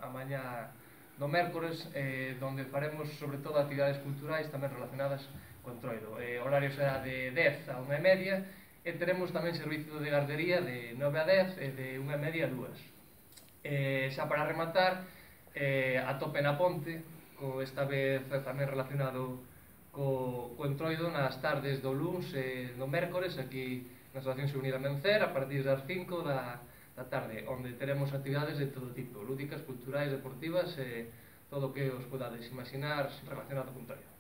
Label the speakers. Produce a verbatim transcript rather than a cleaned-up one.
Speaker 1: a mañá do mércores, eh, onde faremos sobre todo actividades culturais tamén relacionadas con Entroido. Eh, o horario será de dez a unha e media e teremos tamén servicio de gardería de nove a dez e de unha e media a dúas. Eh, xa para rematar, eh, a tope na ponte, co esta vez tamén relacionado co, co Entroido nas tardes do luns e do mércores aquí na Asociación Xuvenil Amencer a partir das cinco da, da tarde, onde teremos actividades de todo tipo, lúdicas, culturais, deportivas e todo o que os podades imaginar relacionado con Entroido.